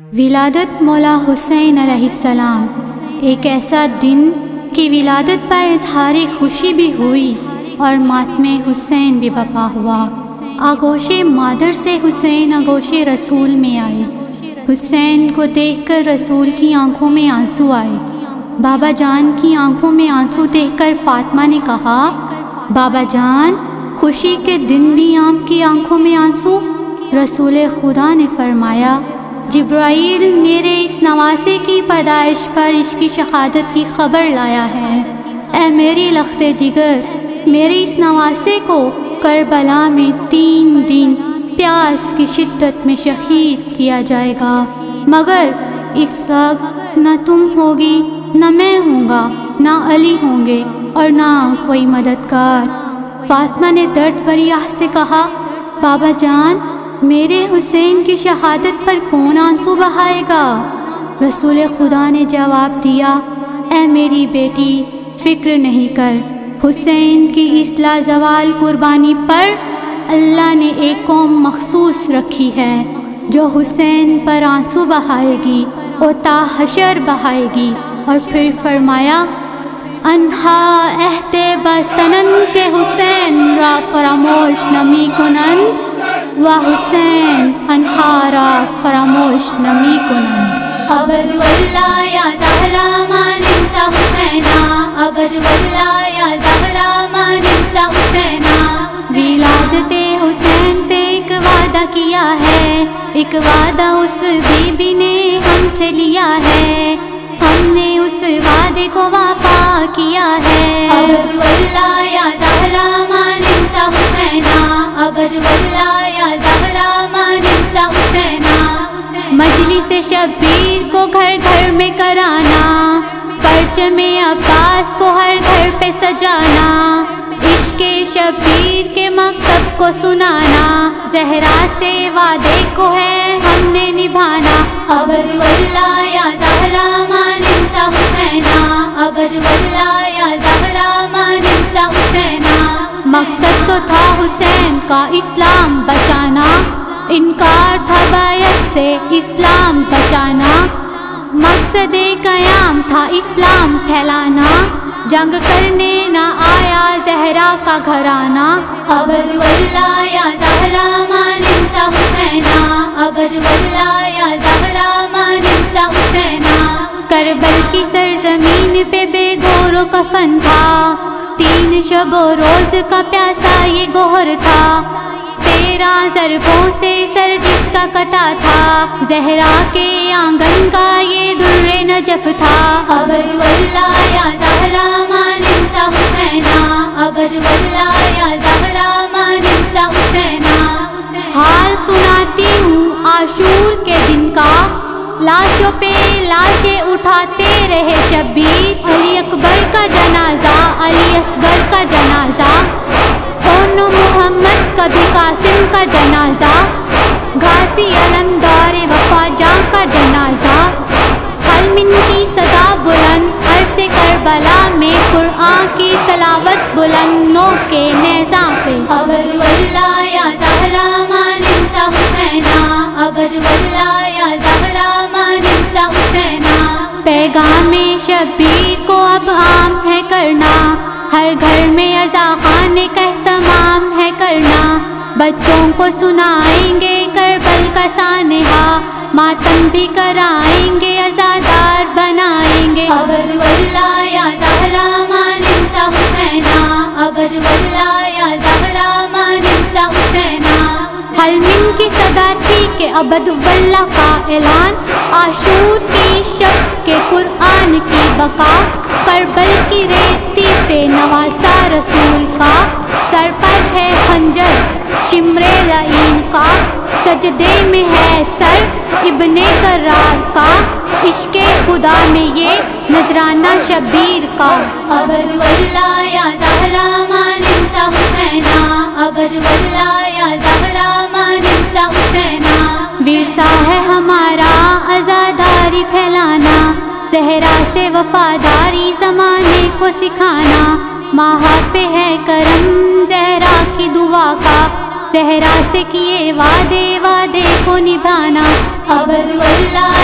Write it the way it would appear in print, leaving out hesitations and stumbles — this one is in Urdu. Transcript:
ولادت مولا حسین علیہ السلام، ایک ایسا دن کہ ولادت پر اظہار خوشی بھی ہوئی اور ماتم حسین بھی برپا ہوا۔ آغوش مادر سے حسین آغوش رسول میں آئے۔ حسین کو دیکھ کر رسول کی آنکھوں میں آنسو آئے۔ بابا جان کی آنکھوں میں آنسو دیکھ کر فاطمہ نے کہا، بابا جان، خوشی کے دن بھی آپ کی آنکھوں میں آنسو؟ رسول خدا نے فرمایا، جبرائیل میرے اس نواسے کی پیدائش پر اس کی شہادت کی خبر لایا ہے۔ اے میری لخت جگر، میرے اس نواسے کو کربلا میں 3 دن پیاس کی شدت میں شہید کیا جائے گا، مگر اس وقت نہ تم ہوگی، نہ میں ہوں گا، نہ علی ہوں گے اور نہ کوئی مددگار۔ فاطمہ نے درد بھری آہ سے کہا، بابا جان، میرے حسین کی شہادت پر کون آنسو بہائے گا؟ رسول خدا نے جواب دیا، اے میری بیٹی، فکر نہیں کر، حسین کی اس لازوال قربانی پر اللہ نے ایک قوم مخصوص رکھی ہے جو حسین پر آنسو بہائے گی اور تا حشر بہائے گی۔ اور پھر فرمایا، انہا عہد بستنند کے حسین را فراموش نمی کنند و حسین انہا را فراموش نمی کنند۔ ابد واللہ یا زہرا ما ننسى حسینا، ابد واللہ یا زہرا ما ننسى حسینا۔ ولادت حسین پہ ایک وعدہ کیا ہے، ایک وعدہ اس بی بی نے ہم سے لیا ہے، ہم نے اس وعدے کو وفا کیا ہے۔ ابد واللہ یا زہرا ما ننسى حسینا، ابد واللہ یا زہرا ما ننسى حسینا۔ مجلس شبیر کو گھر گھر میں کرانا، پرچم عباس کو ہر گھر پہ سجانا، عشق شبیر کے مکتب کو سنانا، زہرا سے وعدے کو ہے ہم نے نبھانا۔ ابد واللہ یا زہرا ما ننسى حسینا، ابد واللہ یا زہرا ما ننسى حسینا۔ مقصد تو تھا حسین کا اسلام بچانا، انکار تھا بیعت سے اسلام بچانا، مقصد قیام تھا اسلام پھیلانا، جنگ کرنے نہ آیا زہرا کا گھرانہ۔ ابد واللہ یا زہرا ما ننسى حسینا، ابد واللہ یا زہرا ما ننسى حسینا۔ کربل کی سرزمین پہ بے گور و کفن تھا، 3 شب و روز کا پیاسا یہ گوہر تھا، 13 ضربوں سے سر جس کا کٹا تھا، زہرا کے آنگن کا یہ در نجف تھا۔ ابد واللہ یا زہرا ما ننسى حسینا، ابد واللہ یا زہرا ما ننسى حسینا۔ حال سناتی ہوں عاشور کے دن کا، لاشوں پہ لاشیں اٹھاتے رہے شبیر، علی اکبر کا جنازہ، علی اصغر کا جنازہ، کون محمد کبھی قاسم کا جنازہ، غازی علمدار وفا جاں کا جنازہ، حلمن کی صدا بلند عرص کربلا میں، قرآن کی تلاوت بلند نو کے نیزاں پہ۔ ابد واللہ یا زہرا ما ننسى حسینا، ابد واللہ یا زہرا ما ننسى حسینا۔ پیغام شبیر کو اب عام ہے کرنا، ہر گھر میں عزا خانے کا اہتمام ہے کرنا، بچوں کو سنائیں گے کربل کا سانحہ، ماتم بھی کرائیں گے، عزادار بنائیں گے۔ ابد واللہ یا زہرا ما ننسى حسینا، ابد واللہ یا زہرا ما ننسى حسینا۔ حلمن کی صدا تھی کہ ابد واللہ کا اعلان، عاشور کی شب کے قرآن کی بقا، کربل کی ریتی پہ نواسا رسول کا، سر پر ہے خنجر شمر لعین کا، سجدے میں ہے سر ابن کرار کا، عشق خدا میں یہ نذرانہ شبیر کا۔ ابد واللہ یا زہرا ما ننسى حسینا، ابد واللہ یا زہرا ما ننسى حسینا۔ ورثہ ہے ہمارا عزاداری پھیلانا، زہرا سے وفاداری زمانے کو سکھانا، ماہ پہ ہے کرم زہرا کی دعا کا، زہرا سے کیے وعدے کو نبھانا۔ ابد واللہ